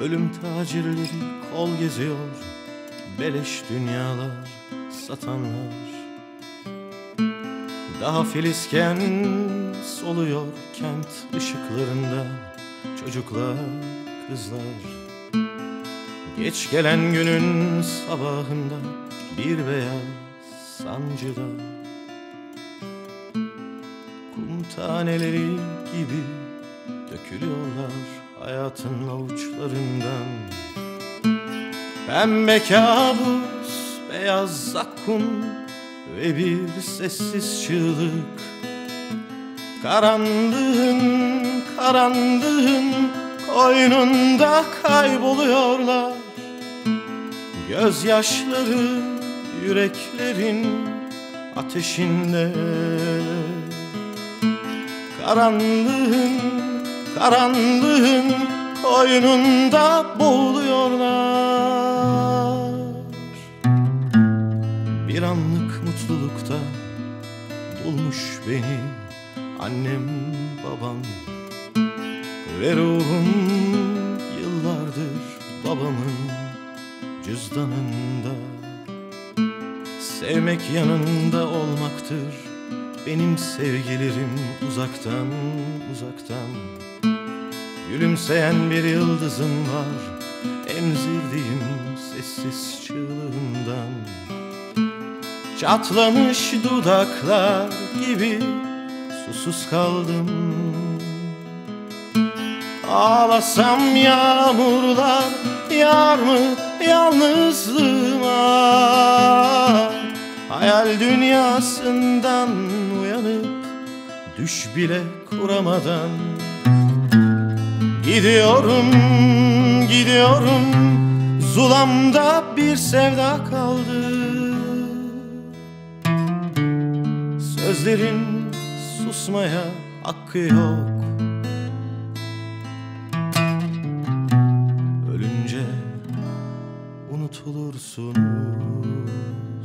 Ölüm tacirleri kol geziyor, beleş dünyalar satanlar. Daha filizken soluyor kent ışıklarında çocuklar, kızlar. Geç gelen günün sabahında bir beyaz sancıda kum taneleri gibi dökülüyorlar hayatın avuçlarından. Pembe kabus, beyaz zakkum ve bir sessiz çığlık. Karanlığın koynunda kayboluyorlar. Gözyaşları yüreklerin ateşinde. Karanlığın koynunda boğuluyorlar. Bir anlık mutlulukta bulmuş beni annem babam. Ve ruhum yıllardır babamın cüzdanında. Sevmek yanında olmaktır benim sevgilerim uzaktan uzaktan. Gülümseyen bir yıldızım var emzirdiğim sessiz çığlığımdan. Çatlamış dudaklar gibi susuz kaldım. Ağlasam yağmurlar yağar mı yalnızlığıma? Hayal dünyasından uyanıp düş bile kuramadan gidiyorum, zulamda bir sevda kaldı. Sözlerin susmaya hakkı yok. Ölünce unutulursunuz.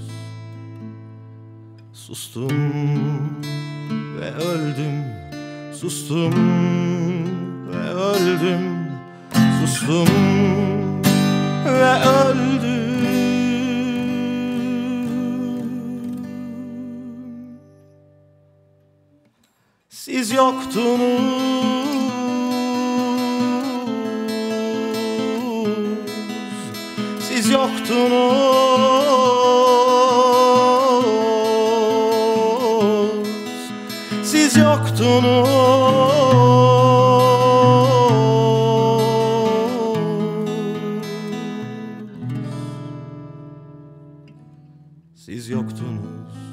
Sustum ve öldüm, sustum ve öldüm, sustum ve öldüm. Siz yoktunuz, siz yoktunuz, siz yoktunuz. Siz yoktunuz.